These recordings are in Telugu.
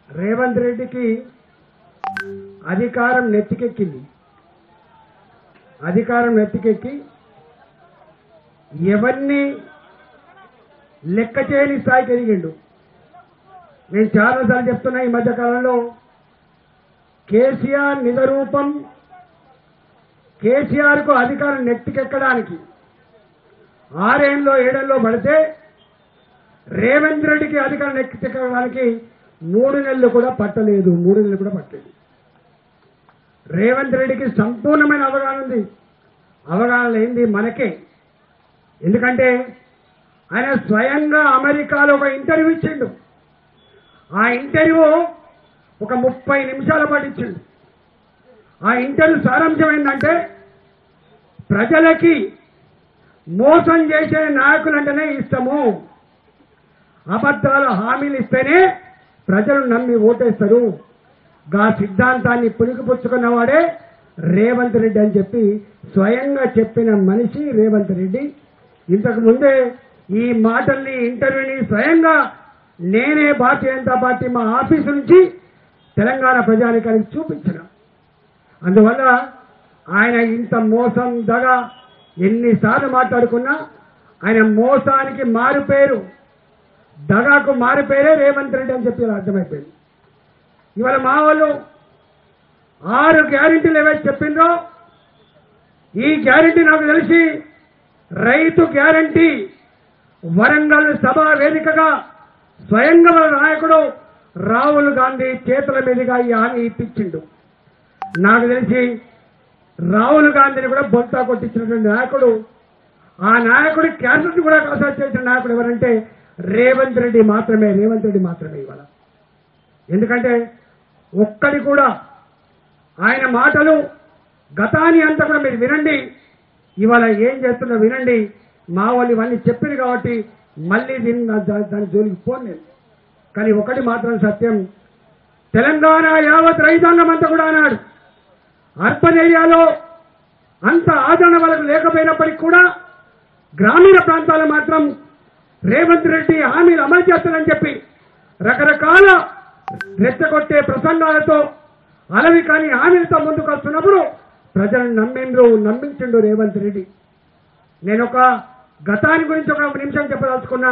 రేవంత్ రెడ్డికి అధికారం నెత్తికెక్కింది. అధికారం నెత్తికెక్కి ఎవరిని లెక్క చేయని స్థాయికి ఎదిగిండు. నేను చాలాసార్లు చెప్తున్నా, ఈ మధ్య కాలంలో కేసీఆర్ నిజరూపం, కేసీఆర్కు అధికారం నెత్తికెక్కడానికి 6 ఏళ్ళలో 7 ఏళ్ళలో పడితే రేవంత్ రెడ్డికి అధికారం నెత్తికెక్కడానికి 3 నెలలు కూడా పట్టలేదు. 3 నెలలు కూడా పట్టలేదు. రేవంత్ రెడ్డికి సంపూర్ణమైన అవగాహన ఉంది. అవగాహన లేనిది మనకే. ఎందుకంటే ఆయన స్వయంగా అమెరికాలో ఒక ఇంటర్వ్యూ ఇచ్చిండు. ఆ ఇంటర్వ్యూ ఒక 30 నిమిషాల పాటు ఇచ్చిండు. ఆ ఇంటర్వ్యూ సారాంశం ఏంటంటే, ప్రజలకి మోసం చేసే నాయకులంటేనే ఇష్టము, అబద్ధాల హామీలు ఇస్తేనే ప్రజలు నమ్మి ఓటేస్తారు, గా సిద్ధాంతాన్ని పుణికిపుచ్చుకున్నవాడే రేవంత్ రెడ్డి అని చెప్పి స్వయంగా చెప్పిన మనిషి రేవంత్ రెడ్డి. ఇంతకు ముందే ఈ మాటల్ని, ఇంటర్వ్యూని స్వయంగా నేనే భారతీయ జనతా పార్టీ మా ఆఫీసు నుంచి తెలంగాణ ప్రజానికానికి చూపించిన. అందువల్ల ఆయన ఇంత మోసం దగ ఎన్నిసార్లు మాట్లాడుకున్నా ఆయన మోసానికి మారుపేరు, దగాకు మారుపేరే రేవంత్ రెడ్డి అని చెప్పి అర్థమైపోయింది. ఇవాళ మా వాళ్ళు 6 గ్యారెంటీలు ఏవైతే చెప్పిందో, ఈ గ్యారెంటీ నాకు తెలిసి రైతు గ్యారెంటీ వరంగల్ సభ వేదికగా స్వయంగా మన నాయకుడు రాహుల్ గాంధీ చేతుల మీదుగా ఈ హామీ ఇప్పించిండు. నాకు తెలిసి రాహుల్ గాంధీని కూడా బొంతా కొట్టించినటువంటి నాయకుడు, ఆ నాయకుడి క్యాన్సర్ కూడా కన్సల్ట్ చేసిన నాయకుడు ఎవరంటే రేవంత్ రెడ్డి మాత్రమే. రేవంత్ రెడ్డి మాత్రమే ఇవాళ. ఎందుకంటే ఒక్కడి కూడా ఆయన మాటలు గతాన్ని అంతా కూడా మీరు వినండి, ఇవాళ ఏం చేస్తున్నా వినండి. మా వాళ్ళు ఇవన్నీ చెప్పింది కాబట్టి మళ్ళీ దాని జోలికి పోలేదు. కానీ ఒకటి మాత్రం సత్యం, తెలంగాణ యావత్ రైతాంగం అంతా కూడా అన్నాడు, అర్బన్ ఏరియాలో అంత ఆదరణ వాళ్ళకు లేకపోయినప్పటికీ కూడా గ్రామీణ ప్రాంతాలు మాత్రం రేవంత్ రెడ్డి హామీలు అమలు చేస్తారని చెప్పి రకరకాల రెచ్చగొట్టే ప్రసంగాలతో, అలవి కాని హామీలతో ముందుకు వస్తున్నప్పుడు ప్రజలను నమ్మించిండు రేవంత్ రెడ్డి. నేను ఒక గతాన్ని గురించి ఒక నిమిషం చెప్పదలుచుకున్నా.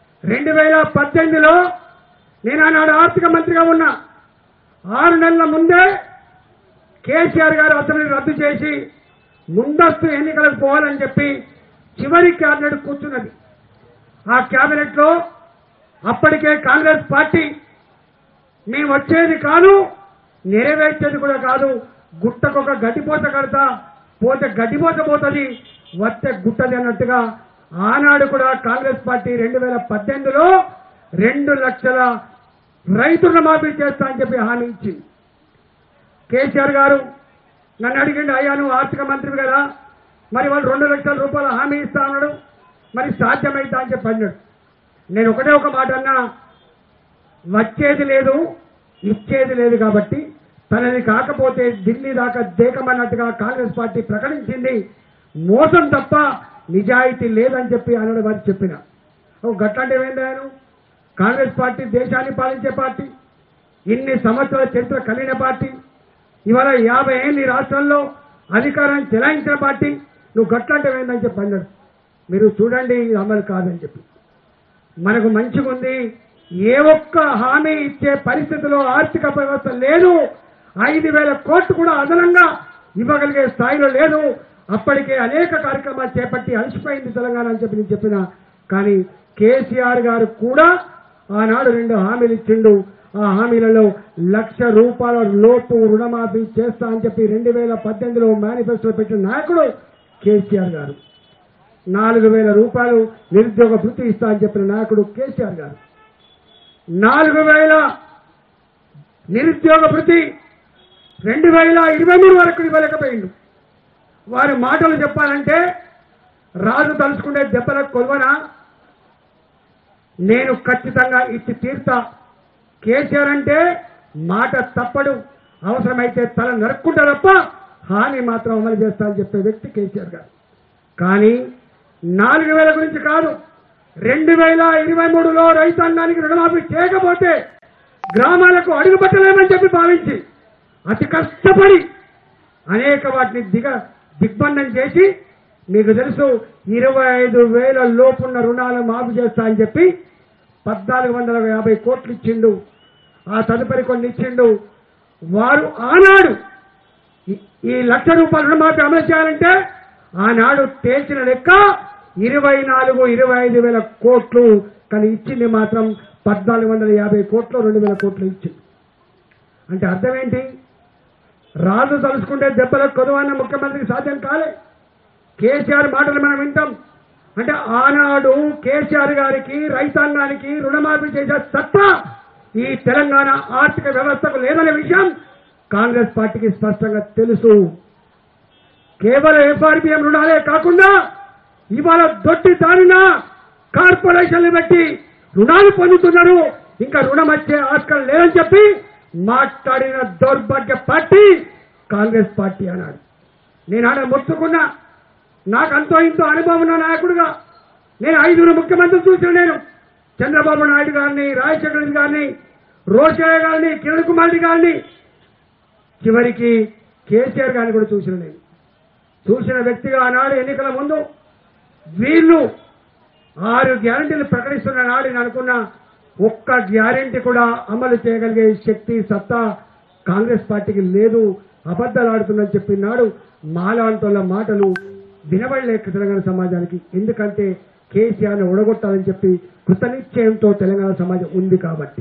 2018లో నేను ఆనాడు ఆర్థిక మంత్రిగా ఉన్నా. 6 నెలల ముందే కేసీఆర్ గారు అసెంబ్లీని రద్దు చేసి ముందస్తు ఎన్నికలకు పోవాలని చెప్పి చివరి క్యాబినెట్ కూర్చున్నది. ఆ క్యాబినెట్ లో అప్పటికే కాంగ్రెస్ పార్టీ మేము వచ్చేది కాదు, నెరవేర్చేది కూడా కాదు, గుట్టకొక గడ్డిపోత కడతా, పోతే గడ్డిపోత పోతుంది, వస్తే గుట్టది అన్నట్టుగా ఆనాడు కూడా కాంగ్రెస్ పార్టీ 2018లో 2 లక్షల రైతు రుణమాఫీ చేస్తా అని చెప్పి హామీ ఇచ్చింది. కేసీఆర్ గారు నన్ను అడిగిండు, అయ్యా నువ్వు ఆర్థిక మంత్రి కదా, మరి వాళ్ళు 2 లక్షల రూపాయల హామీ ఇస్తా అన్నాడు, మరి సాధ్యమైతా అని చెప్పి అన్నాడు. నేను ఒకటే ఒక మాట అన్నా, వచ్చేది లేదు ఇచ్చేది లేదు కాబట్టి తనది కాకపోతే ఢిల్లీ దాకా దేకమన్నట్టుగా కాంగ్రెస్ పార్టీ ప్రకటించింది. మోసం తప్ప నిజాయితీ లేదని చెప్పి అన్నాడు. వారికి చెప్పిన గట్లాంటి ఏందాను, కాంగ్రెస్ పార్టీ దేశాన్ని పాలించే పార్టీ, ఇన్ని సంవత్సరాల చరిత్ర కలిగిన పార్టీ, ఇవాళ 50 ఏళ్ళు ఈ రాష్ట్రంలో అధికారాన్ని చెలాయించిన పార్టీ, నువ్వు గట్లాంటి ఏందని చెప్పి అన్నాడు. మీరు చూడండి, ఇది అమలు కాదని చెప్పి. మనకు మంచిగా ఉంది, ఏ ఒక్క హామీ ఇచ్చే పరిస్థితిలో ఆర్థిక వ్యవస్థ లేదు. 5,000 కోట్లు కూడా అదనంగా ఇవ్వగలిగే స్థాయిలో లేదు. అప్పటికే అనేక కార్యక్రమాలు చేపట్టి అలసిపోయింది తెలంగాణ అని చెప్పి నేను చెప్పిన. కానీ కేసీఆర్ గారు కూడా ఆనాడు 2 హామీలు ఇచ్చిండు. ఆ హామీలలో 1,00,000 రూపాయల లోపు రుణమాఫీ చేస్తా అని చెప్పి 2018లో మేనిఫెస్టో పెట్టిన నాయకుడు కేసీఆర్ గారు. 4,000 రూపాయలు నిరుద్యోగ భృతి ఇస్తా అని చెప్పిన నాయకుడు కేసీఆర్ గారు. 4,000 నిరుద్యోగ భృతి 2023 వరకు ఇవ్వలేకపోయిండు. వారి మాటలు చెప్పాలంటే రాజు తలుచుకునే దెబ్బలకు కొలవనా, నేను ఖచ్చితంగా ఇచ్చి తీర్తా. కేసీఆర్ అంటే మాట తప్పడు, అవసరమైతే తల నరుక్కుంటా తప్ప హామీ మాత్రం అమలు చేస్తా అని చెప్పే వ్యక్తి కేసీఆర్ గారు. కానీ 4,000 గురించి కాదు, 2023లో రైతాంగానికి రుణమాఫీ చేయకపోతే గ్రామాలకు అడుగుపెట్టలేమని చెప్పి భావించి అతి కష్టపడి అనేక వాటిని దిగ్బంధం చేసి మీకు తెలుసు 25,000 లోపున్న రుణాలు మాఫీ చేస్తా అని చెప్పి 1,450 కోట్లు ఇచ్చిండు. ఆ తదుపరి కొన్ని ఇచ్చిండు. వారు ఆనాడు ఈ ₹1,00,000 రుణమాఫీ అమలు చేయాలంటే ఆనాడు తేల్చిన లెక్క 24-25,000 కోట్లు, కానీ ఇచ్చింది మాత్రం 1,450 కోట్లు, 2,000 కోట్లు ఇచ్చింది. అంటే అర్థం ఏంటి? రాజు తలుసుకుంటే దెబ్బలకు కొదవన్న ముఖ్యమంత్రికి సాధ్యం కాలే. కేసీఆర్ మాటలు మనం వింటాం. అంటే ఆనాడు కేసీఆర్ గారికి రైతాంగానికి రుణమాఫీ చేసే సత్తా ఈ తెలంగాణ ఆర్థిక వ్యవస్థకు లేదనే విషయం కాంగ్రెస్ పార్టీకి స్పష్టంగా తెలుసు. కేవలం ఎఫ్ఆర్బిఎం రుణాలే కాకుండా ఇవాళ దొడ్డి దానిన కార్పొరేషన్లు పెట్టి రుణాలు పొందుతున్నారు. ఇంకా రుణం వచ్చే ఆస్కారం లేదని చెప్పి మాట్లాడిన దౌర్భాగ్య పార్టీ కాంగ్రెస్ పార్టీ అన్నాడు. నేను ఆడ మొత్తుకున్నా. నాకు అంతో ఇంతో అనుభవం ఉన్న నాయకుడుగా నేను 5 ముఖ్యమంత్రులు చూసిన, నేను చంద్రబాబు నాయుడు గారిని, రాజశేఖర రెడ్డి గారిని, రోషయ్య గారిని, కిరణ్ కుమార్ రెడ్డి గారిని, చివరికి కేసీఆర్ గారిని కూడా చూసిన. నేను చూసిన వ్యక్తిగా ఆనాడు ఎన్నికల ముందు వీళ్ళు 6 గ్యారెంటీలు ప్రకటిస్తున్న నాడు నేను అనుకున్న ఒక్క గ్యారెంటీ కూడా అమలు చేయగలిగే శక్తి సత్తా కాంగ్రెస్ పార్టీకి లేదు, అబద్దాలు ఆడుతుందని చెప్పినాడు. మాలాంటోళ్ళ మాటలు వినబడలేక తెలంగాణ సమాజానికి. ఎందుకంటే కేసీఆర్ని ఓడగొట్టాలని చెప్పి కృతనిశ్చయంతో తెలంగాణ సమాజం ఉంది కాబట్టి.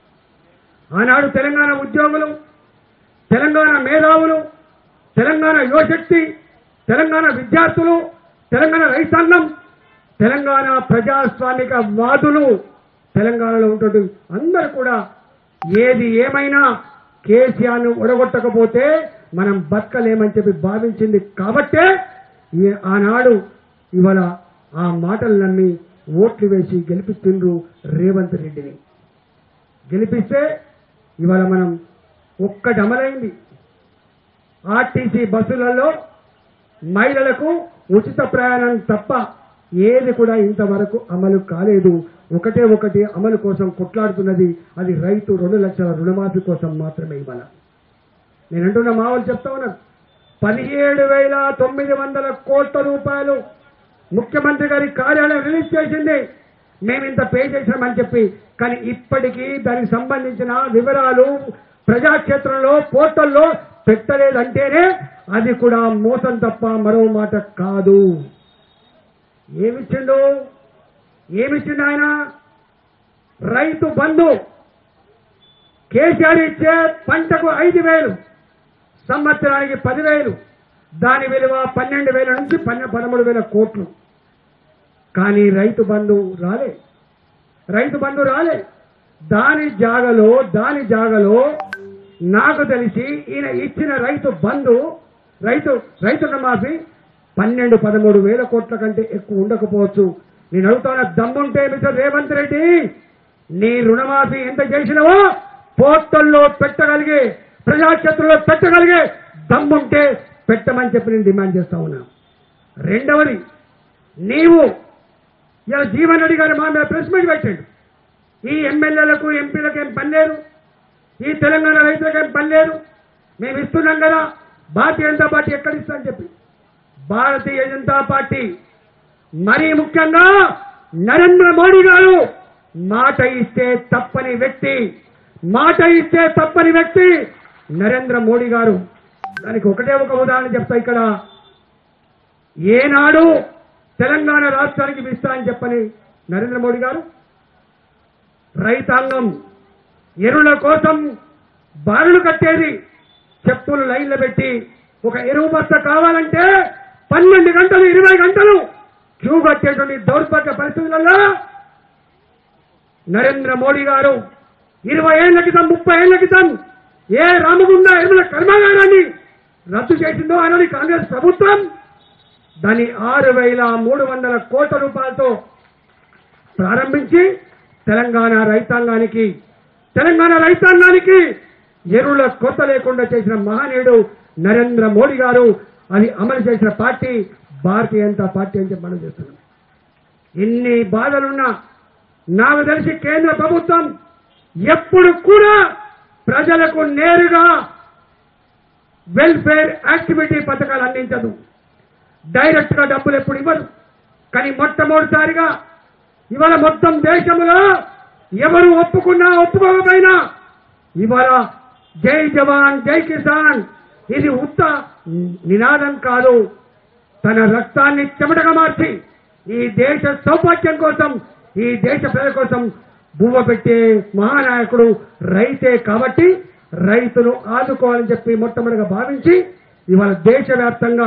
ఆనాడు తెలంగాణ ఉద్యోగులు, తెలంగాణ మేధావులు, తెలంగాణ యువశక్తి, తెలంగాణ విద్యార్థులు, తెలంగాణ రైతాంగం, తెలంగాణ ప్రజాస్వామిక వాదులు తెలంగాణలో ఉంటున్న అందరూ కూడా ఏది ఏమైనా కేసీఆర్ను ఒడగొట్టకపోతే మనం బతకలేమని చెప్పి భావించింది కాబట్టే ఆనాడు ఇవాళ ఆ మాటలు నమ్మి ఓట్లు వేసి గెలిపిస్తుండ్రు రేవంత్ రెడ్డిని. గెలిపిస్తే ఇవాళ మనం ఒక్కటి అమలైంది. ఆర్టీసీ బస్సులలో మహిళలకు ఉచిత ప్రయాణం తప్ప ఏది కూడా ఇంతవరకు అమలు కాలేదు. ఒకటి అమలు కోసం కొట్లాడుతున్నది, అది రైతు 2 లక్షల రుణమాఫీ కోసం మాత్రమే. ఇవాళ నేనంటున్న మావోలు చెప్తా ఉన్నారు, 17,900 కోట్ల రూపాయలు ముఖ్యమంత్రి గారి కార్యాలయం రిలీజ్ చేసింది. మేమింత పే చేశామని చెప్పి, కానీ ఇప్పటికీ దానికి సంబంధించిన వివరాలు ప్రజాక్షేత్రంలో పోర్టల్లో పెట్టలేదంటేనే అది కూడా మోసం తప్ప మరో మాట కాదు. ఏమిచ్చిండు ఆయన? రైతు బంధు కేసీఆర్ ఇచ్చే పంటకు 5,000, సంవత్సరానికి 10,000, దాని విలువ 12,000 నుంచి 13,000 కోట్లు. కానీ రైతు బంధు రాలే. దాని జాగలో నాకు తెలిసి ఈయన ఇచ్చిన రైతు బంధు, రైతు రుణమాఫీ 12-13,000 కోట్ల కంటే ఎక్కువ ఉండకపోవచ్చు. నేను అడుగుతున్న దమ్ముంటే మిస్టర్ రేవంత్ రెడ్డి, నీ రుణమాఫీ ఎంత చేసినావో పోర్టల్లో పెట్టగలిగే, ప్రజాక్షేత్రంలో పెట్టగలిగే దమ్ముంటే పెట్టమని చెప్పి నేను డిమాండ్ చేస్తా ఉన్నా. రెండవది, నీవు ఇలా జీవన్ రెడ్డి గారి మా మీద ప్రెస్ మీట్ పెట్టాడు. ఈ ఎమ్మెల్యేలకు ఎంపీలకు ఏం పని లేదు, ఈ తెలంగాణ రైతులకు ఏం పని లేదు, మేము ఇస్తున్నాం కదా, భారతీయ జనతా పార్టీ ఎక్కడిస్తా అని చెప్పి. భారతీయ జనతా పార్టీ, మరీ ముఖ్యంగా నరేంద్ర మోడీ గారు మాట ఇస్తే తప్పని వ్యక్తి నరేంద్ర మోడీ గారు. దానికి ఒకటే ఒక ఉదాహరణ చెప్తా. ఇక్కడ ఏనాడు తెలంగాణ రాష్ట్రానికి ఇస్తా అని చెప్పని నరేంద్ర మోడీ గారు రైతాంగం ఎరువుల కోసం బారులు కట్టేది, చెప్పులు లైన్లు పెట్టి ఒక ఎరువు బస్తా కావాలంటే 12 గంటలు 20 గంటలు క్యూ కట్టేటువంటి దౌర్భాగ్య పరిస్థితులలో నరేంద్ర మోడీ గారు 20 ఏళ్ల క్రితం 30 ఏళ్ల క్రితం ఏ రామగుండ ఎరువుల కర్మాగారాన్ని రద్దు చేసిందో ఆనాడు కాంగ్రెస్ ప్రభుత్వం దాన్ని 6,300 కోట్ల రూపాయలతో ప్రారంభించి తెలంగాణ రైతాంగానికి ఎరువుల కొత్త లేకుండా చేసిన మహనీయుడు నరేంద్ర మోడీ గారు. అది అమలు చేసిన పార్టీ భారతీయ జనతా పార్టీ అని చెప్పి మనం చేస్తున్నాం. ఎన్ని బాధలున్నా నాకు తెలిసి కేంద్ర ప్రభుత్వం ఎప్పుడు కూడా ప్రజలకు నేరుగా వెల్ఫేర్ యాక్టివిటీ పథకాలు అందించదు. డైరెక్ట్ గా డబ్బులు ఎప్పుడు ఇవ్వదు. కానీ మొట్టమొదటిసారిగా ఇవాళ మొత్తం దేశంలో ఎవరు ఒప్పుకున్నా ఒప్పుకోకపోయినా ఇవాళ జై జవాన్ జై కిసాన్ ఇది ఉత్త నినాదం కాదు. తన రక్తాన్ని చెమటగా మార్చి ఈ దేశ సౌభాగ్యం కోసం, ఈ దేశ ప్రజల కోసం బువ్వ పెట్టే మహానాయకుడు రైతే. కాబట్టి రైతును ఆదుకోవాలని చెప్పి మొట్టమొదటిగా భావించి ఇవాళ దేశవ్యాప్తంగా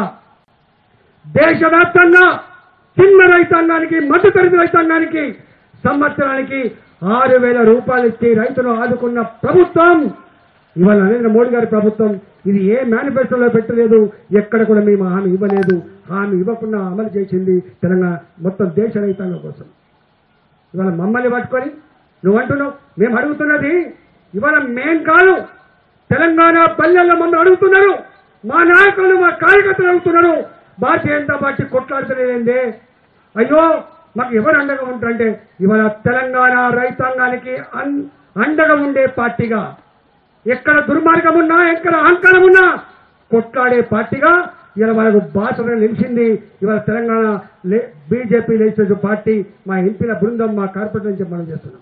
చిన్న రైతాంగానికి, మధ్యతరగతి రైతాంగానికి సంవత్సరానికి 6,000 రూపాయలు ఇచ్చి రైతును ఆదుకున్న ప్రభుత్వం ఇవాళ నరేంద్ర మోడీ గారి ప్రభుత్వం. ఇది ఏ మేనిఫెస్టోలో పెట్టలేదు, ఎక్కడ కూడా మేము హామీ ఇవ్వలేదు. హామీ ఇవ్వకుండా అమలు చేసింది తెలంగాణ మొత్తం దేశ రైతాంగం కోసం. ఇవాళ మమ్మల్ని పట్టుకొని నువ్వు అంటున్నావు. మేము అడుగుతున్నది ఇవాళ మేం కాదు, తెలంగాణ పల్లెల్లో మమ్మల్ని అడుగుతున్నారు, మా నాయకులు మా కార్యకర్తలు అడుగుతున్నారు. భారతీయ జనతా పార్టీ కొట్లాడుతున్నదేందే? అయ్యో మాకు ఎవరు అండగా ఉంటారంటే ఇవాళ తెలంగాణ రైతాంగానికి అండగా ఉండే పార్టీగా, ఎక్కడ దుర్మార్గం ఉన్నా, ఎక్కడ అహంకారం ఉన్నా కొట్లాడే పార్టీగా ఇలా వాళ్ళకు బాసర నిలిచింది. ఇవాళ తెలంగాణ బీజేపీ లెజిస్లేటివ్ పార్టీ, మా ఎంపీల బృందం, మా కార్పొరేటర్ నుంచి మనం చేస్తున్నాం.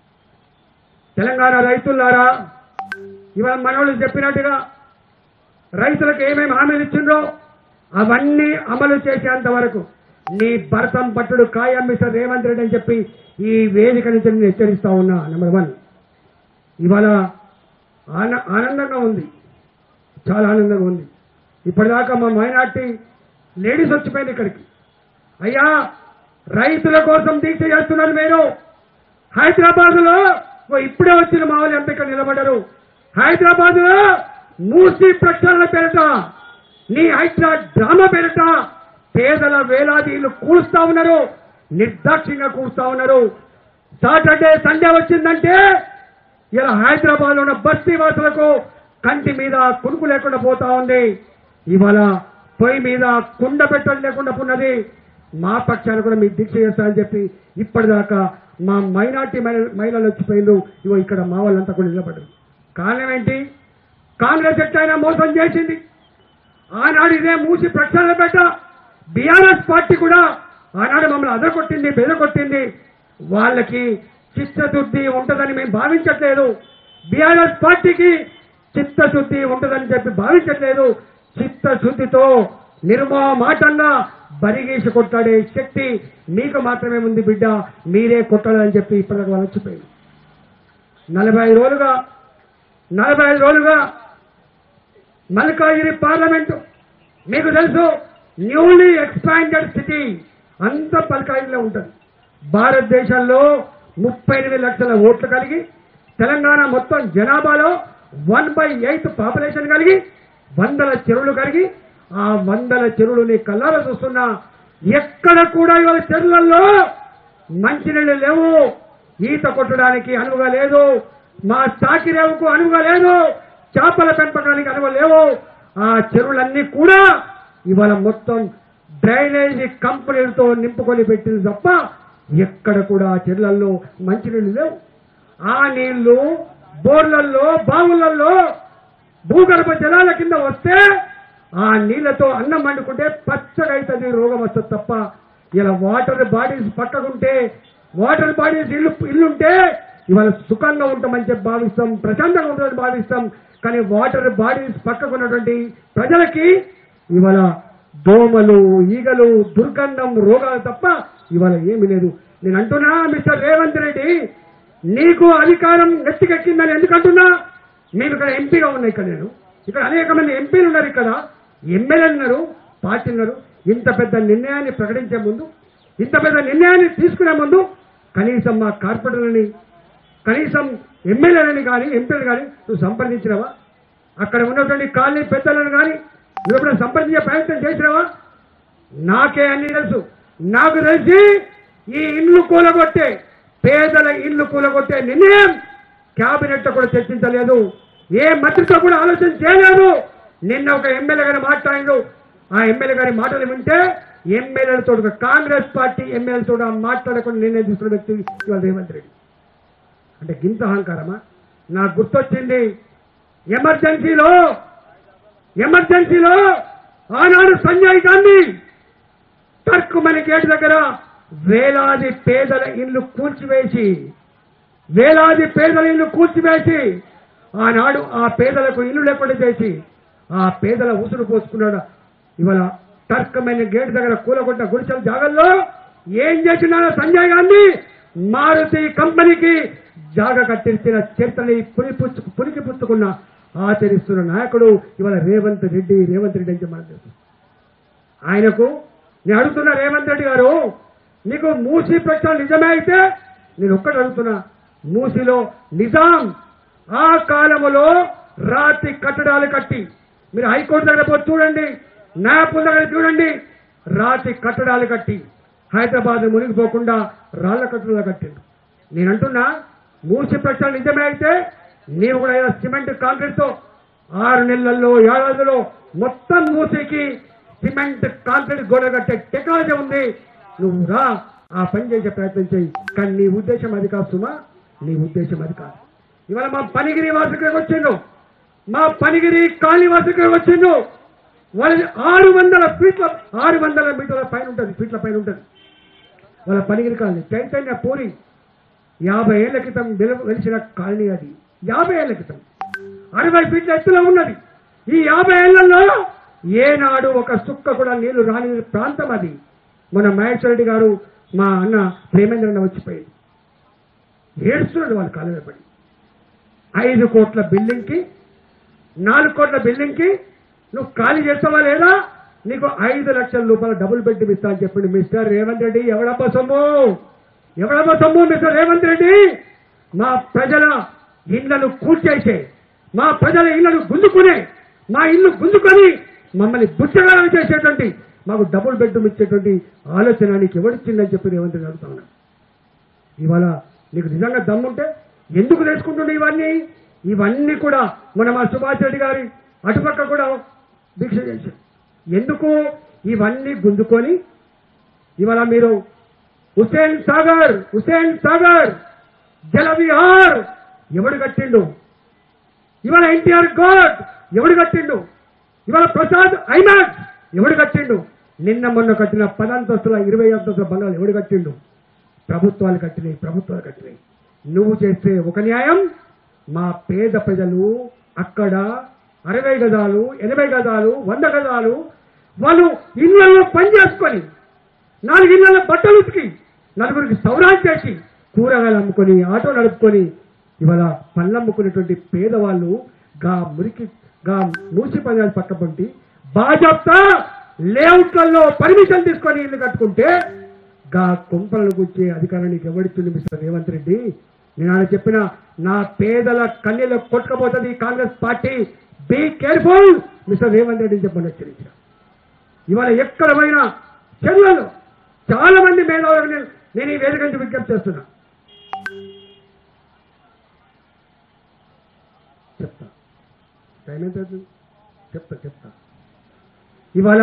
తెలంగాణ రైతులారా, ఇవాళ మనోళ్ళు చెప్పినట్టుగా రైతులకు ఏమేమి హామీలు ఇచ్చిండ్రో అవన్నీ అమలు చేసేంత వరకు నీ భరతం పట్టుడు ఖాయం మిస్టర్ రేవంత్ రెడ్డి అని చెప్పి ఈ వేదిక నుంచి నేను హెచ్చరిస్తా ఉన్నా. నెంబర్ 1, ఇవాళ ఆనందంగా ఉంది, చాలా ఆనందంగా ఉంది. ఇప్పటిదాకా మా మైనార్టీ లేడీస్ వచ్చిపోయింది ఇక్కడికి. అయ్యా రైతుల కోసం దీక్ష చేస్తున్నారు మీరు. హైదరాబాద్ లో ఇప్పుడే వచ్చిన మా వాళ్ళు ఎంపిక నిలబడ్డారు. హైదరాబాద్ లో మూసీ ప్రక్షాళన పేరిట, నీ హైడ్రా డ్రామా పేరిట పేదల వేలాది ఇల్లు కూలుస్తా ఉన్నారు, నిర్దాక్షిణ్యంగా కూలుస్తా ఉన్నారు. సాటర్డే సండే వచ్చిందంటే ఇలా హైదరాబాద్ లో ఉన్న బస్తీ వాసులకు కంటి మీద కునుకు లేకుండా పోతా ఉంది. ఇవాళ పొయ్యి మీద కుండ పెట్టడం లేకుండా ఉన్నది. మా పక్షాన్ని కూడా మీకు దీక్ష చేస్తారని చెప్పి ఇప్పటిదాకా మా మైనార్టీ మహిళలు వచ్చిపోయిండ్రు. ఇవో ఇక్కడ మా వాళ్ళంతా కూడా నిలబడ్డారు. కారణం ఏంటి? కాంగ్రెస్ ఎట్లయినా మోసం చేసింది. ఆనాడు ఇదే మూసి ప్రక్షాళన పెట్ట బీఆర్ఎస్ పార్టీ కూడా ఆనాడు మమ్మల్ని అదరకొట్టింది, బెదరకొట్టింది. వాళ్ళకి చిత్తశుద్ధి ఉంటుందని మేము భావించట్లేదు. బీఆర్ఎస్ పార్టీకి చిత్తశుద్ధి ఉంటుందని చెప్పి భావించట్లేదు. చిత్తశుద్ధితో నిర్మమాటంగా బరిగీసి కొట్లాడే శక్తి మీకు మాత్రమే ఉంది బిడ్డ, మీరే కొట్టాలని చెప్పి ఇప్పటిదాకా వాళ్ళు వచ్చిపోయింది. 45 రోజులుగా మల్కాజిగిరి పార్లమెంటు మీకు తెలుసు, న్యూలీ ఎక్స్పాండెడ్ సిటీ అంతా మల్కాజిగిరిలో ఉంటుంది. భారతదేశంలో 38 లక్షల ఓట్లు కలిగి, తెలంగాణ మొత్తం జనాభాలో 1/8 పాపులేషన్ కలిగి, 100 చెరువులు కలిగి, ఆ 100 చెరువులు కళ్ళారా చూస్తున్నా. ఎక్కడ కూడా ఇవాళ చెరువులలో మంచినీళ్ళు లేవు, ఈత కొట్టడానికి అనువుగా లేదు, మా చాకిరేవుకు అనువుగా లేదు, చేపల పెంపకానికి అనువుగా లేవు. ఆ చెరువులన్నీ కూడా ఇవాళ మొత్తం డ్రైనేజీ కంపెనీలతో నింపుకొని పెట్టింది తప్ప ఎక్కడ కూడా చెరువులలో మంచినీళ్ళు లేవు. ఆ నీళ్లు బోర్లలో, బావులలో భూగర్భ జలాల కింద వస్తే ఆ నీళ్లతో అన్నం వండుకుంటే పచ్చగా అవుతుంది, రోగం వస్తుంది తప్ప ఇలా వాటర్ బాడీస్ పక్కకుంటే, వాటర్ బాడీస్ ఇల్లుంటే ఇవాళ సుఖంగా ఉంటామని చెప్పి భావిస్తాం, ప్రశాంతంగా ఉంటుందని భావిస్తాం. కానీ వాటర్ బాడీస్ పక్కకున్నటువంటి ప్రజలకి ఇవాళ దోమలు, ఈగలు, దుర్గంధం, రోగాలు తప్ప ఇవాళ ఏమీ లేదు. నేను అంటున్నా మిస్టర్ రేవంత్ రెడ్డి, నీకు అధికారం నెత్తికెక్కిందని ఎందుకంటున్నా? మీరు ఇక్కడ ఎంపీగా ఉన్నాయి. ఇక్కడ అనేక మంది ఎంపీలు ఉన్నారు, ఇక్కడ ఎమ్మెల్యేలు ఉన్నారు, పార్టీ ఉన్నారు. ఇంత పెద్ద నిర్ణయాన్ని ప్రకటించే ముందు, ఇంత పెద్ద నిర్ణయాన్ని తీసుకునే ముందు కనీసం మా కార్పొరేటర్లని, కనీసం ఎమ్మెల్యేలని కానీ ఎంపీలు కానీ నువ్వు సంప్రదించినవా? అక్కడ ఉన్నటువంటి కాలనీ పెద్దలను కానీ నువ్వు ఎప్పుడైనా సంప్రదించే ప్రయత్నం చేసినావా? నాకే అన్ని తెలుసు. నాకు తెలిసి ఈ ఇల్లు కూలగొట్టే, పేదల ఇల్లు కూలగొట్టే నిర్ణయం క్యాబినెట్ లో కూడా చర్చించలేదు, ఏ మంత్రితో కూడా ఆలోచన చేయలేదు. నిన్న ఒక ఎమ్మెల్యే గారు మాట్లాడిండు. ఆ ఎమ్మెల్యే గారి మాటలు వింటే ఎమ్మెల్యేలతో, కాంగ్రెస్ పార్టీ ఎమ్మెల్యేలతో మాట్లాడకుండా నిర్ణయం తీసుకున్న వ్యక్తి ఇవాళ రేవంత్ రెడ్డి. అంటే గింత అహంకారమా? నాకు గుర్తొచ్చింది ఎమర్జెన్సీలో ఆనాడు సంజయ్ గాంధీ టర్కుమని గేట్ దగ్గర వేలాది పేదల ఇల్లు కూల్చివేసి ఆనాడు ఆ పేదలకు ఇల్లు లేకుండా చేసి ఆ పేదల ఉసురు పోసుకున్నాడు. ఇవాళ టర్కుమని గేట్ దగ్గర కూలగొట్ట గుడిసెల జాగల్లో ఏం చేసినాడో సంజయ్ గాంధీ మారుతి కంపెనీకి జాగా కట్టించిన చరిత్రని పునికి పుచ్చుకున్న ఆచరిస్తున్న నాయకుడు ఇవాళ రేవంత్ రెడ్డి అని మనం తెలుసు. ఆయనకు నేను అడుగుతున్నా, రేవంత్ రెడ్డి గారు, నీకు మూసీ ప్రశ్న నిజమే అయితే నేను ఒక్కటి అడుగుతున్నా, మూసీలో నిజాం ఆ కాలంలో రాతి కట్టడాలు కట్టి, మీరు హైకోర్టు దగ్గర పోయి చూడండి, న్యాయపూల్ దగ్గర చూడండి, రాతి కట్టడాలు కట్టి హైదరాబాద్ మునిగిపోకుండా రాళ్ల కట్టడాలు కట్టిండు. నేనంటున్నా, మూసీ ప్రశ్న నిజమే అయితే నీవు కూడా సిమెంట్ కాంక్రీట్ తో 6 నెలల్లో ఏడాదిలో మొత్తం మూసీకి సిమెంట్ కాంక్రీట్ గోడ కట్టే టెక్నాలజీ ఉంది. నువ్వు రా, ఆ పని చేసే ప్రయత్నం చేయి. కానీ నీ ఉద్దేశం అది కాదు సుమా, నీ ఉద్దేశం అది కాదు. ఇవాళ మా పనిగిరి వాసుకి వచ్చిండు, మా పనిగిరి కాలనీ వాసుకి వచ్చిండు. వాళ్ళది 600 మీటర్ల పైన ఉంటుంది, ఫీట్ల పైన ఉంటుంది వాళ్ళ పనిగిరి కాలనీ. చైతన్య పూరి 50 ఏళ్ల క్రితం వెలిసిన కాలనీ అది. 50 ఏళ్ల క్రితం 60 ఫీట్ల ఎత్తులో ఉన్నది. ఈ 50 ఏళ్లలో ఏనాడు ఒక సుక్క కూడా నీళ్లు రాని ప్రాంతం అది. మన మహేశ్వర రెడ్డి గారు, మా అన్న ప్రేమేంద్రన్న వచ్చిపోయింది, ఏడుస్తున్నాడు వాళ్ళ కాలంలో పడి. 5 కోట్ల బిల్డింగ్కి 4 కోట్ల బిల్డింగ్కి నువ్వు ఖాళీ చేస్తావా లేదా? నీకు 5 లక్షల రూపాయల డబుల్ బెడ్ ఇస్తా అని చెప్పింది మిస్టర్ రేవంత్ రెడ్డి. ఎవడబ్బా సొమ్ము మిస్టర్ రేవంత్ రెడ్డి? మా ప్రజల ఇళ్లను కూల్చేసే, మా ప్రజల ఇళ్లను గుంజుకునే, మా ఇల్లు గుంజుకొని మమ్మల్ని బుచ్చగాలం చేసేటువంటి, మాకు డబుల్ బెడ్రూమ్ ఇచ్చేటువంటి ఆలోచన నీకు ఎవరిచ్చిందని చెప్పి రేవంత్ రెడ్డి అడుగుతా ఉన్నా. ఇవాళ నీకు నిజంగా దమ్ముంటే ఎందుకు నేర్చుకుంటుండే ఇవన్నీ కూడా మన మా సుభాష్ రెడ్డి గారి అటుపక్క కూడా దీక్ష చేశారు. ఎందుకు ఇవన్నీ గుంజుకొని ఇవాళ మీరు హుస్సేన్ సాగర్ జలవిహార్ ఎవడు కట్టిండు? ఇవాళ ఎన్టీఆర్ ఘాట్ ఎవడు కట్టిండు? ఇవాళ ప్రసాద్ ఐమాక్స్ ఎవడు కట్టిండు? నిన్న మొన్న కట్టిన 10 అంతస్తుల 20 అంతస్తుల బంగాలు ఎవడు కట్టిండు? ప్రభుత్వాలు కట్టినాయి. నువ్వు చేస్తే ఒక న్యాయం, మా పేద ప్రజలు అక్కడ 60 గజాలు 80 గజాలు 100 గజాలు వాళ్ళు ఇళ్లలో పనిచేసుకొని 4 ఇళ్లలో బట్టలు ఉతికి 4గురికి సౌరాలు చేసి కూరగాయలు అమ్ముకొని ఆటో నడుపుకొని ఇవాళ పళ్ళు అమ్ముకునేటువంటి పేదవాళ్ళు గా మూసి పదాలు పక్కపంటి బాజాప్తా లేఅవుట్లలో పర్మిషన్ తీసుకొని ఇల్లు కట్టుకుంటే గా కుంపలను కూర్చే అధికారం నీకు ఎవరిచ్చింది మిస్టర్ రేవంత్ రెడ్డి? నేను ఆయన చెప్పిన నా పేదల కన్నీలో కొట్టుకపోతుంది Congress party. Be careful mister Revanth Reddy చెప్పని హెచ్చరించిన. ఇవాళ ఎక్కడ పోయినా చర్యలు చాలా మంది మేధావులు నేను ఈ వేదిక నుంచి విజ్ఞప్తి చేస్తున్నా. చెప్తా టైం ఎంత చెప్తా. ఇవాళ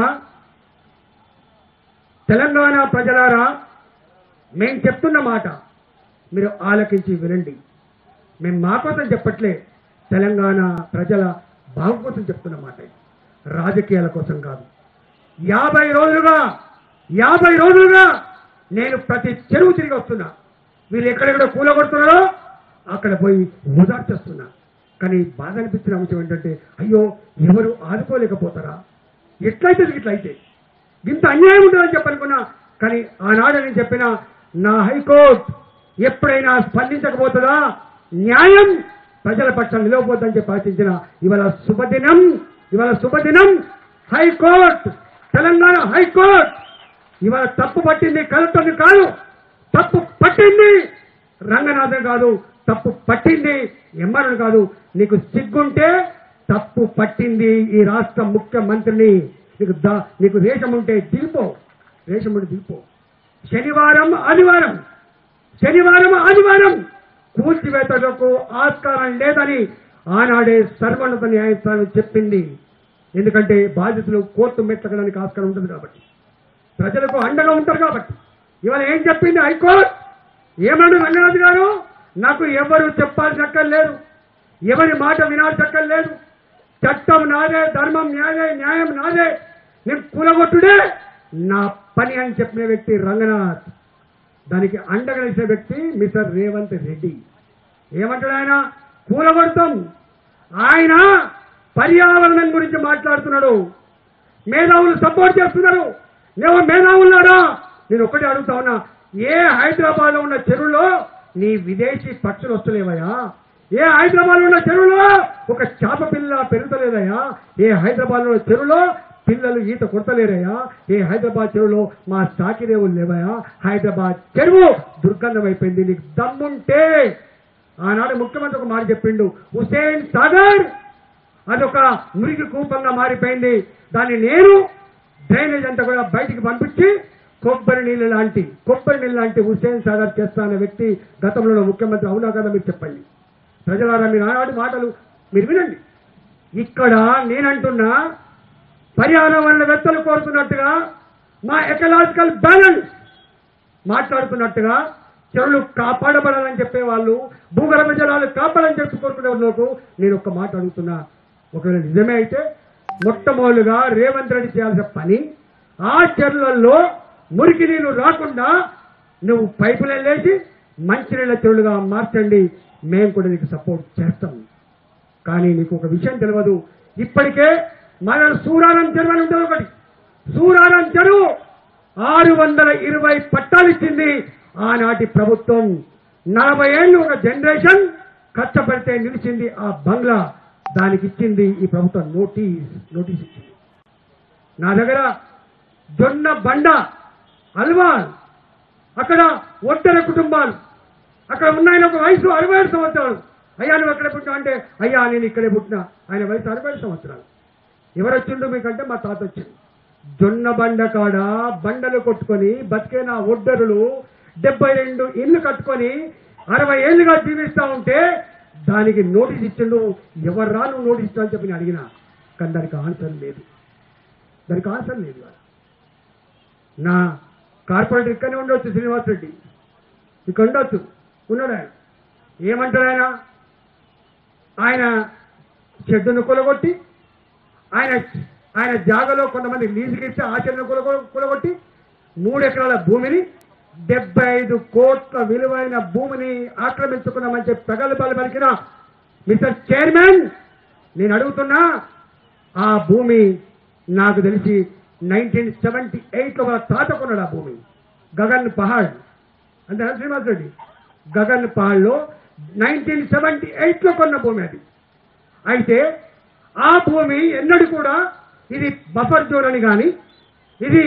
తెలంగాణ ప్రజలారా, మేము చెప్తున్న మాట మీరు ఆలకించి వినండి. మేము మా కోసం చెప్పట్లే, తెలంగాణ ప్రజల బాగు కోసం చెప్తున్న మాట, రాజకీయాల కోసం కాదు. 50 రోజులుగా నేను ప్రతి చెరువు తిరిగి వస్తున్నా. వీళ్ళు ఎక్కడెక్కడ కూలగొడుతున్నారో అక్కడ పోయి ఓదార్చేస్తున్నా. కానీ బాధ అనిపించిన అంశం ఏంటంటే, అయ్యో ఎవరు ఆదుకోలేకపోతారా? ఇట్లయితే ఇంత అన్యాయం ఉంటుందని చెప్పనుకున్నా. కానీ ఆనాడు నేను చెప్పిన నా హైకోర్టు ఎప్పుడైనా స్పందించకపోతుందా? న్యాయం ప్రజల పక్షాన్ని నిలవబోద్దని చెప్పి ఆశించిన ఇవాళ శుభదినం హైకోర్టు, తెలంగాణ హైకోర్టు ఇవాళ తప్పు పట్టింది. కలెక్టర్ని కాదు, తప్పు పట్టింది రంగనాథన్ కాదు, తప్పు పట్టింది ఎంఆర్ఓని కాదు. నీకు సిగ్గుంటే తప్పు పట్టింది ఈ రాష్ట్ర ముఖ్యమంత్రిని. నీకు రేషం ఉంటే దిగిపో. శనివారం ఆదివారం కూల్చివేతలకు ఆస్కారం లేదని ఆనాడే సర్వోన్నత న్యాయస్థానం చెప్పింది. ఎందుకంటే బాధితులు కోర్టు మెట్టకడానికి ఆస్కారం ఉంటుంది కాబట్టి, ప్రజలకు అండగా ఉంటారు కాబట్టి. ఇవాళ ఏం చెప్పింది హైకోర్టు? ఏమన్నాడు రంగనాథ్ గారు? నాకు ఎవరు చెప్పాల్సక్కర్లేదు, ఎవరి మాట వినాల్సక్కర్లేదు. చట్టం నాదే, ధర్మం నాదే, న్యాయం నాదే, నేను కూలగొట్టుడే నా పని అని చెప్పిన వ్యక్తి రంగనాథ్. దానికి అండగా నిలిచిన వ్యక్తి మిస్టర్ రేవంత్ రెడ్డి. ఏమంటాడు ఆయన? కూలగొడతాం. ఆయన పర్యావరణం గురించి మాట్లాడుతున్నాడు, మేధావులు సపోర్ట్ చేస్తున్నారు. నేను మేధావులున్నాడా? నేను ఒకటి అడుగుతా ఉన్నా, ఏ హైదరాబాద్ లో ఉన్న చెరువులో నీ విదేశీ పక్షులు వస్తలేవయా? ఏ హైదరాబాద్ లో ఉన్న చెరువులో ఒక చేప పిల్ల పెరుగుతలేదయా? ఏ హైదరాబాద్ లో ఉన్న చెరువులో పిల్లలు ఈత కొడతలేరయ్యా? ఏ హైదరాబాద్ చెరువులో మా సాకిరేవులు లేవయా? హైదరాబాద్ చెరువు దుర్గంధం అయిపోయింది. నీకు దమ్ముంటే ఆనాడు ముఖ్యమంత్రి ఒక మాట చెప్పిండు, హుస్సేన్ సాగర్ అదొక మురికి కూపంగా మారిపోయింది, దాన్ని నేను డ్రైనేజ్ అంతా కూడా బయటికి పంపించి కొబ్బరి నీళ్ళు లాంటి హుస్సేన్ సాగర్ చేస్తాన్న వ్యక్తి గతంలో ముఖ్యమంత్రి. అవునా కదా? మీరు చెప్పండి. ప్రజలారా, మీరు ఆనాడు మాటలు మీరు వినండి. ఇక్కడ నేనంటున్నా, పర్యావరణవేత్తలు కోరుతున్నట్టుగా, మా ఎకలాజికల్ బ్యాలెన్స్ మాట్లాడుతున్నట్టుగా, చెరువులు కాపాడబడాలని చెప్పేవాళ్ళు, భూగర్భ జలాలు కాపాడని చెప్పి కోరుకునే వాళ్ళకు నేను ఒక్క మాట అడుగుతున్నా. ఒకవేళ నిజమే అయితే మొట్టమొదలుగా రేవంత్ రెడ్డి చేయాల్సిన పని, ఆ చెరువులలో మురికి నీళ్లు రాకుండా నువ్వు పైపులు వెళ్ళేసి మంచినీళ్ళ చెరువులుగా మార్చండి, మేము కూడా నీకు సపోర్ట్ చేస్తాం. కానీ నీకు ఒక విషయం తెలియదు, ఇప్పటికే మన సూరారం చెరువు అని ఉంటుంది ఒకటి. సూరారం చెరువు 620 పట్టాలు ఇచ్చింది ఆనాటి ప్రభుత్వం. 40 ఏళ్ళు ఒక జనరేషన్ కష్టపడితే నిలిచింది ఆ బంగ్లా, దానికి ఇచ్చింది ఈ ప్రభుత్వం నోటీస్ ఇచ్చింది. నా దగ్గర జొన్న బండ, అల్వాల్, అక్కడ ఒట్టర కుటుంబాలు అక్కడ ఉన్నాయన ఒక వయసు 67 సంవత్సరాలు. అయ్యా నువ్వు ఎక్కడ పుట్టినా అంటే, అయ్యా నేను ఇక్కడే పుట్టినా. ఆయన వయసు 67 సంవత్సరాలు. ఎవరు వచ్చిండు మీకంటే మా తాత వచ్చింది. జొన్న బండ కాడ బండలు కొట్టుకొని బతికే నా ఒడ్డరులు 72 ఇళ్లు కట్టుకొని 60 ఏళ్లుగా జీవిస్తా ఉంటే దానికి నోటీస్ ఇచ్చిండు. ఎవర్రా నువ్వు నోటీస్ ఇచ్చా అని చెప్పి నేను అడిగినా, కానీ దానికి ఆన్సర్ లేదు. నా కార్పొరేటర్ ఇక్కడనే ఉండొచ్చు, శ్రీనివాస్ రెడ్డి ఇక్కడ ఉండొచ్చు, ఉన్నాడు. ఆయన ఏమంటాడు? ఆయన షెడ్డును కొలగొట్టి, ఆయన జాగాలో కొంతమంది లీజుకి ఇస్తే ఆ షెడ్డును కొలగొట్టి 3 ఎకరాల భూమిని, 75 కోట్ల విలువైన భూమిని ఆక్రమించుకున్నామని చెప్పి ప్రగల్భాలు పలికిన మిస్టర్ చైర్మన్, నేను అడుగుతున్నా, ఆ భూమి నాకు తెలిసి 1978లో వాళ్ళ తాత కొన్నాడు ఆ భూమి. గగన్ పహాడ్ అంటే శ్రీనివాస్ రెడ్డి, గగన్ పహాడ్లో 1978లో కొన్న భూమి అది. అయితే ఆ భూమి ఎన్నడూ కూడా ఇది బఫర్ జోన్ అని కానీ, ఇది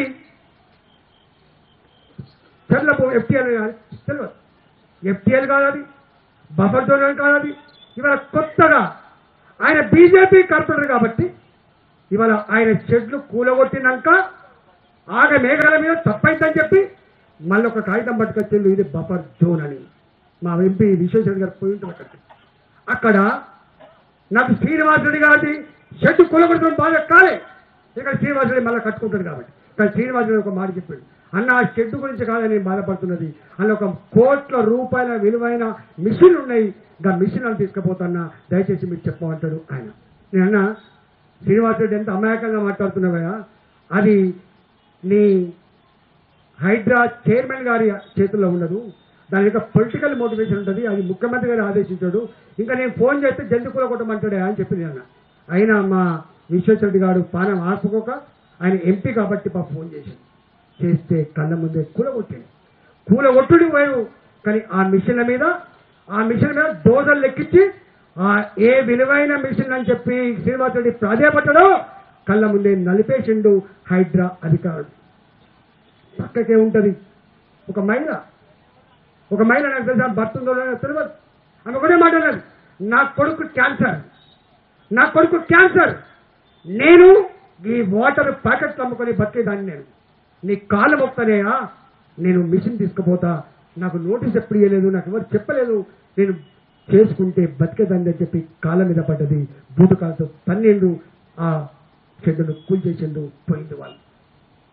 చెర్ల భూమి ఎఫ్టీఎల్ కానీ తెలియదు. ఎఫ్టీఎల్ కాదు అది, బఫర్ జోన్ అని కాదు అది. ఇవాళ కొత్తగా ఆయన బీజేపీ కార్పొరేటర్ కాబట్టి ఇవాళ ఆయన షెడ్లు కూలగొట్టినాక ఆగ మేఘాల మీద తప్పైందని చెప్పి మళ్ళీ ఒక కాగితం పట్టుకొచ్చింది, ఇది బఫర్ జోన్ అని. మా ఎంపీ విశ్వేశ్వర గారు పోయి ఉంటారు అక్కడ. నాకు శ్రీనివాస్ రెడ్డి గారి షెడ్ కూలగొట్టడం బాగా కాలే, ఇక్కడ శ్రీనివాస్ రెడ్డి మళ్ళీ కట్టుకుంటాడు కాబట్టి. కానీ శ్రీనివాస్ రెడ్డి ఒక మాట చెప్పాడు, అన్న ఆ షెడ్ గురించి కాదని నేను బాధపడుతున్నది, అందులో 1 కోట్ల రూపాయల విలువైన మిషన్లు ఉన్నాయి, ఇంకా మిషన్ అని తీసుకుపోతున్నా, దయచేసి మీరు చెప్పమంటాడు ఆయన. నేనన్నా, శ్రీనివాస్ రెడ్డి ఎంత అమాయకంగా మాట్లాడుతున్నావా, అది నీ హైడ్రా చైర్మన్ గారి చేతుల్లో ఉండదు, దాని యొక్క పొలిటికల్ మోటివేషన్ ఉంటుంది, అది ముఖ్యమంత్రి గారు ఆదేశించాడు, ఇంకా నేను ఫోన్ చేస్తే జల్ది కూలగొట్టమంటాడే అని చెప్పింది అన్న. అయినా మా విశ్వేశ్వరరెడ్డి గారు పానం ఆపుకోక, ఆయన ఎంపీ కాబట్టి ఫోన్ చేస్తే కళ్ళ ముందే కూలగొట్టుడు పోయావు. కానీ ఆ మిషన్ల మీద డోజర్లు ఎక్కించి ఏ విలువైన మిషన్ అని చెప్పి శ్రీనివాస్ రెడ్డి ప్రాధాయపడ్డాడో కళ్ళ ముందే నలిపేసిండు హైడ్రా అధికారుడు. పక్కకే ఉంటుంది ఒక మహిళ నాకు తెలుసా, భర్త ఉందో తెలియదు, ఆమె ఒకటే మాట్లాడారు, నా కొడుకు క్యాన్సర్, నేను ఈ వాటర్ ప్యాకెట్లు అమ్ముకొని బతికేదాన్ని, నేను నీ కాళ్ళు మొక్కనేయా, నేను మిషన్ తీసుకుపోతా, నాకు నోటీస్ ఎప్పుడు ఇవ్వలేదు, నాకు ఎవరు చెప్పలేదు, నేను చేసుకుంటే బతికేదాన్ని అని చెప్పి కాళ్ళ మీద పడ్డది, బూటుకాలతో తన్నిండు, ఆ షెడ్డును కూల్చేసిండు, పోయింది. వాళ్ళు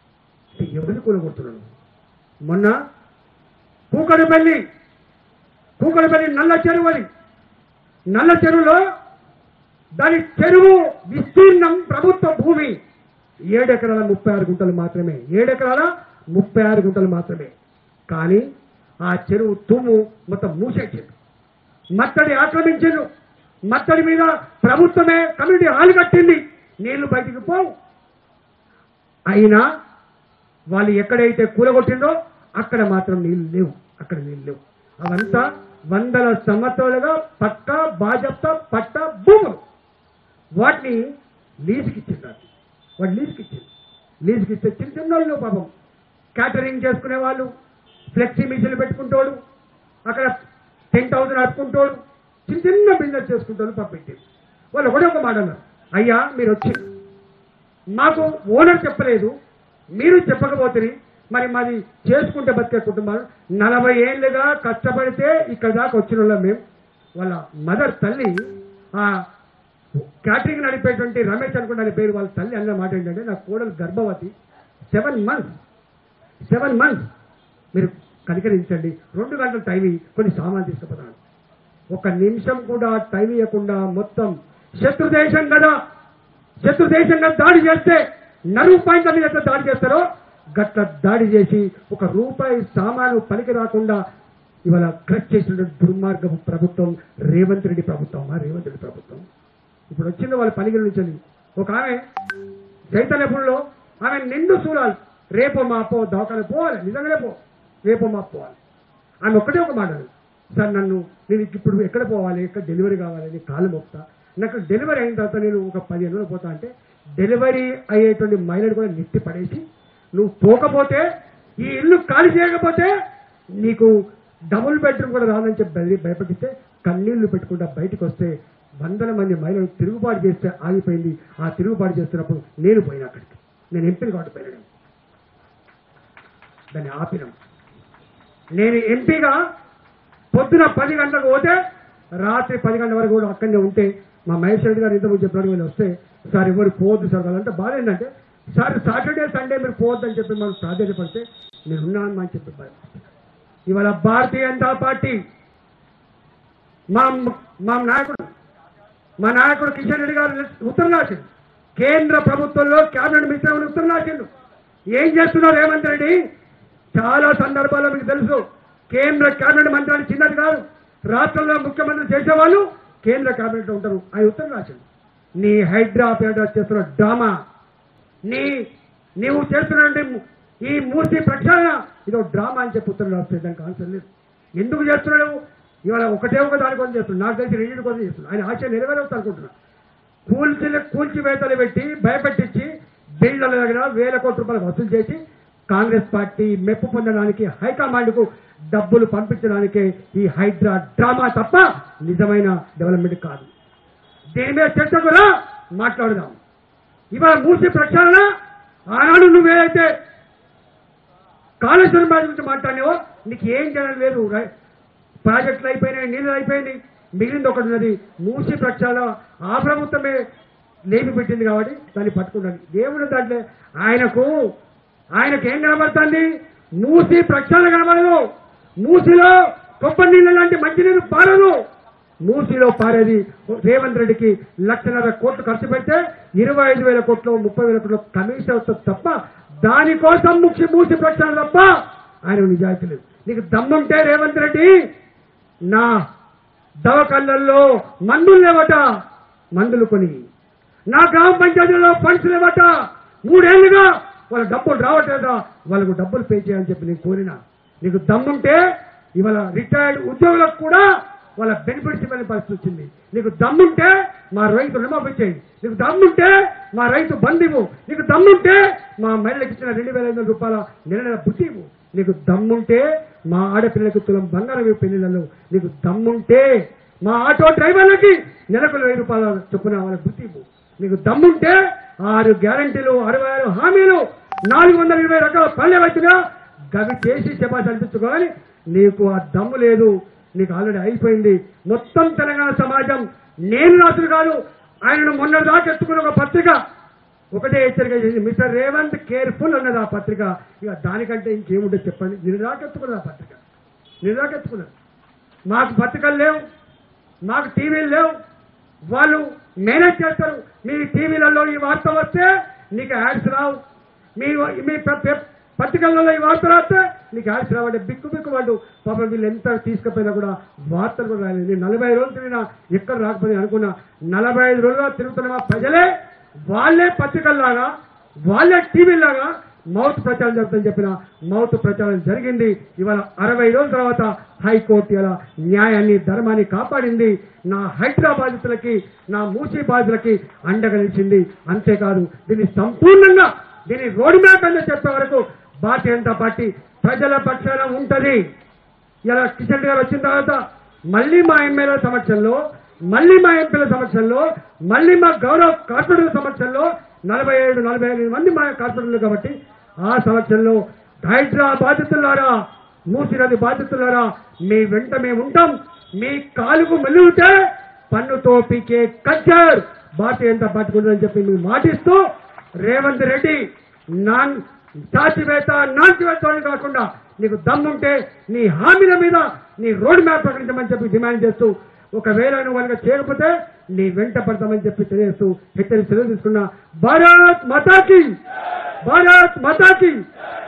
ఎవరిని కూలగొడుతున్నాను? మొన్న కూకడుపల్లి కూకడపల్లి నల్ల చెరువు అది. నల్ల చెరువులో దాని చెరువు విస్తీర్ణం ప్రభుత్వ భూమి 7 ఎకరాల 36 గుంటలు మాత్రమే. 7 ఎకరాల 36 గుంటలు మాత్రమే. కానీ ఆ చెరువు తుమ్ము మొత్తం మూసేసింది, మత్తడి ఆక్రమించిండు. మత్తడి మీద ప్రభుత్వమే కమ్యూనిటీ హాల్ కట్టింది, నీళ్లు బయటికి పోవు. అయినా వాళ్ళు ఎక్కడైతే కూలగొట్టిందో అక్కడ మాత్రం నీళ్లు లేవు, అక్కడ నీళ్లు లేవు. అవంతా వందల సంవత్సరాలుగా పట్టా బాజప్తా పట్టా భూములు. వాటిని లీజుకిచ్చింది. వాడు లీజుకిస్తే చిన్న చిన్న వాళ్ళు పాపం క్యాటరింగ్ చేసుకునే వాళ్ళు, ఫ్లెక్సీ మిషన్లు పెట్టుకుంటాడు, అక్కడ టెంట్ హౌస్ నడుపుకుంటాడు, చిన్న చిన్న బిజినెస్ చేసుకుంటాడు. పంపించారు. వాళ్ళు ఒకటే ఒక మాట అన్నారు, అయ్యా మీరు వచ్చి మాకు ఓనర్ చెప్పలేదు, మీరు చెప్పకపోతే మరి మాది చేసుకుంటే బతికే కుటుంబాలు 40 ఏళ్ళుగా కష్టపడితే ఇక్కడ దాకా వచ్చిన వాళ్ళం మేము. వాళ్ళ మదర్ తల్లి ఆ క్యాటరింగ్ నడిపేటువంటి రమేష్ అనుకుంటే పేరు, వాళ్ళ తల్లి అన్న మాట ఏంటంటే నా కోడలు గర్భవతి, 7 months మీరు కనికరించండి, 2 గంటలు టైం కొన్ని సామాన్లు తీసుకుపోతాను. 1 నిమిషం కూడా టైం ఇవ్వకుండా మొత్తం శత్రుదేశం కదా దాడి చేస్తే నరువు పాయింట్ల మీద ఎట్లా దాడి చేస్తారో గట్ల దాడి చేసి 1 రూపాయి సామాను పనికి రాకుండా ఇవాళ క్రష్ చేసిన దుర్మార్గపు ప్రభుత్వం రేవంత్ రెడ్డి ప్రభుత్వం. ఇప్పుడు వచ్చింది వాళ్ళ పనిగిరి నుంచి. ఒక ఆమె చైతన్యపురంలో ఆమె నిండు సూరాలు, రేపో మాపో దవాఖాన పోవాలి, నిజంగానే రేపో మాపు పోవాలి. ఆమె ఒక్కటే ఒక మాట, సార్ నేను ఇప్పుడు ఎక్కడ పోవాలి, ఎక్కడ డెలివరీ కావాలి, నీ కాలు మోపుతా, నాకు డెలివరీ అయిన తర్వాత నేను ఒక 15 రోజులు పోతా అంటే డెలివరీ అయ్యేటువంటి మహిళలు కూడా నెట్టి పడేసి నువ్వు పోకపోతే, ఈ ఇల్లు ఖాళీ చేయకపోతే నీకు డబుల్ బెడ్రూమ్ కూడా రాదని చెప్పి భయపడిస్తే కన్నీళ్లు పెట్టుకుంటా బయటకు వస్తే 100 మంది మహిళలు తిరుగుబాటు చేస్తే ఆగిపోయింది. ఆ తిరుగుబాటు చేస్తున్నప్పుడు నేను పోయినా అక్కడికి, నేను ఎంపీని కాబట్టి పోయినాను, దాన్ని ఆపినాం. నేను ఎంపీగా పొద్దున 10 గంటలకు పోతే రాత్రి 10 గంటల వరకు కూడా అక్కడనే ఉంటే మా మహేష్ రెడ్డి గారు ఇంతకుముందు చెప్పినట్టు వీళ్ళు వస్తే సార్ ఎవరు పోవద్దు సార్ వాళ్ళంటే బాధ ఏంటంటే సార్ సాటర్డే సండే మీరు పోవద్దని చెప్పి మనం ప్రాధాన్యపడితే నేను ఉన్నాను అని చెప్పి ఇవాళ భారతీయ జనతా పార్టీ మా నాయకుడు కిషన్ రెడ్డి గారు ఉత్తరం రాసిండు, కేంద్ర ప్రభుత్వంలో కేబినెట్ మినిస్టర్ ఉత్తరం రాసిండు. ఏం చేస్తున్నారు రేవంత్ రెడ్డి? చాలా సందర్భాల్లో మీకు తెలుసు, కేంద్ర కేబినెట్ మంత్రి అని చిన్నది కాదు, రాష్ట్రంలో ముఖ్యమంత్రి చేసేవాళ్ళు కేంద్ర కేబినెట్ లో ఉంటారు. ఆయన ఉత్తరం రాసిండు, నీ హైదరాబాద్ చేస్తున్న డ్రామా, నీవు చేస్తున్న ఈ మూర్తి ప్రక్షాళన ఇదో డ్రామా అని చెప్పి ఉత్తరం రాస్తే దానికి ఆన్సర్ లేదు. ఎందుకు చేస్తున్నాడు? ఇవాళ ఒకటే ఒక దాని కోసం చేస్తున్నాడు, నాకు తెలిసి 2 కోసం చేస్తున్నాడు. ఆయన ఆశ నెరవేరవచ్చు అనుకుంటున్నాను. కూల్చివేతలు పెట్టి భయపెట్టించి బిల్డర్ల దగ్గర 1000 కోట్ల రూపాయలు వసూలు చేసి కాంగ్రెస్ పార్టీ మెప్పు పొందడానికి హైకమాండ్ కు డబ్బులు పంపించడానికే ఈ హైడ్రా డ్రామా తప్ప నిజమైన డెవలప్మెంట్ కాదు. దీని మీద చర్చ కూడా మాట్లాడదాం. ఇవాళ మూర్తి ప్రక్షాళన ఆనాడు నువ్వేదైతే కాళేశ్వరం ప్రాజెక్టు గురించి మాట్లాడినావో నీకు ఏం చేయడం లేదు. ప్రాజెక్టులు అయిపోయినాయి, నీళ్ళు అయిపోయింది, మిగిలింది ఒకటి ఉన్నది మూసి ప్రక్షాళన. ఆ ప్రభుత్వమే లేపి పెట్టింది కాబట్టి దాన్ని పట్టుకుంటాను. దేవుడు దాంట్లో ఆయనకు ఏం కనబడుతుంది? మూసి ప్రక్షాళన కనబడదు. మూసిలో కొబ్బరి నీళ్ళ లాంటి మంచినీరు పారదు. మూసిలో పారేది రేవంత్ రెడ్డికి 1,50,000 కోట్లు ఖర్చు పెడితే 25,000 కోట్లు 30,000 కోట్లు కమిషన్ అవుతుంది తప్ప దానికోసం మూసి ప్రక్షాళన తప్ప ఆయన నిజాయితీ లేదు. నీకు దమ్ముంటే రేవంత్ రెడ్డి నా దవాఖాన్లలో మందులు లేవట, మందులు కొని నా గ్రామ పంచాయతీలో ఫండ్స్ లేవట, 3 ఏళ్లుగా వాళ్ళ డబ్బులు రావట్లేదా, వాళ్ళకు డబ్బులు పే చేయాలని చెప్పి నేను కోరినా. నీకు దమ్ముంటే ఇవాళ రిటైర్డ్ ఉద్యోగులకు కూడా వాళ్ళ బెనిఫిట్స్ ఇవ్వని పరిస్థితి వచ్చింది. నీకు దమ్ముంటే మా రైతు రుణమాఫీ చేయండి, నీకు దమ్ముంటే మా రైతు బంద్ ఇవ్వు, నీకు దమ్ముంటే మా మహిళలకు ఇచ్చిన 2,500 రూపాయల నెల బుద్ధి ఇవ్వు, నీకు దమ్ముంటే మా ఆడపిల్లలకు తులం బంగారం పెళ్లిళ్ళలో, నీకు దమ్ముంటే మా ఆటో డ్రైవర్లకి నెలకు 1,000 రూపాయల చొప్పున వాళ్ళ బుద్ధి ఇవ్వు, నీకు దమ్ముంటే 6 గ్యారంటీలు 66 హామీలు 420 రకాల పల్లె వచ్చినా గవి చేసి చెప్పాల్సి అనిపించుకోవాలి. నీకు ఆ దమ్ము లేదు, నీకు ఆల్రెడీ అయిపోయింది. మొత్తం తెలంగాణ సమాజం నేను రాసులు కాదు, ఆయనను మొన్నటిదాకా ఎత్తుకున్న ఒక పత్రిక ఒకటే హెచ్చరిక చేసింది, మిస్టర్ రేవంత్ కేర్ఫుల్ అన్నది ఆ పత్రిక. ఇక దానికంటే ఇంకేముంటే చెప్పండి. నిర్దాకెత్తుకున్నది ఆ పత్రిక, నిర్దాకెత్తుకున్నది. మాకు పత్రికలు లేవు, మాకు టీవీలు లేవు, వాళ్ళు మేనేజ్ చేస్తారు. మీ టీవీలలో ఈ వార్త వస్తే నీకు యాడ్స్ రావు, మీ పత్రికలలో ఈ వార్త రాస్తే నీకు యాడ్స్ రావంటే బిక్కు వాళ్ళు పాపం వీళ్ళు ఎంత తీసుకుపోయినా కూడా వార్తలు కూడా రాలేదు. 45 రోజులు తిరిగినా ఎక్కడ రాకపోయింది అనుకున్నా. 45 రోజులుగా తిరుగుతున్న ప్రజలే వాళ్ళే పత్రికల్లాగా వాళ్ళే టీవీలాగా మౌత్ ప్రచారం జరుగుతుందని చెప్పిన మౌత్ ప్రచారం జరిగింది. ఇవాళ 60 రోజుల తర్వాత హైకోర్టు ఇలా న్యాయాన్ని ధర్మాన్ని కాపాడింది. నా హైదరాబాద్ బాధితులకి, నా మూసీ బాధితులకి అండగా నిలిచింది. అంతేకాదు దీన్ని సంపూర్ణంగా దీన్ని రోడ్ మ్యాప్ అని చెప్పే వరకు భారతీయ జనతా పార్టీ ప్రజల పక్షాన ఉంటది. ఇలా కిషన్ రెడ్డి గారు వచ్చిన తర్వాత మళ్ళీ మా ఎమ్మెల్యేల సమక్షంలో, మళ్ళీ మా ఎంపీల సమక్షంలో, మళ్ళీ మా గౌరవ కార్పొరేటర్ల సమక్షంలో 47-48 మంది మా కార్పొరేటర్లు కాబట్టి ఆ సమక్షంలో హైదరాబాద్ బాధితులారా, మూసీ నది బాధితులారా మీ వెంట మేము ఉంటాం. మీ కాలుకు మెలుగుతే పన్నుతో పీకే కల్చర్ భారతీయ జనతా పార్టీకి ఉందని చెప్పి మీరు మాటిస్తూ రేవంత్ రెడ్డి చాచివేత కాకుండా నీకు దమ్ముంటే నీ హామీల మీద నీ రోడ్ మ్యాప్ ప్రకటించమని చెప్పి డిమాండ్ చేస్తూ, ఒకవేళ నువ్వు కనుక చేయకపోతే నీ వెంట పడతామని చెప్పి తెలియజేస్తూ హెచ్చరిక తీసుకున్న భారత్ మాతాకి, భారత్ మాతాకి.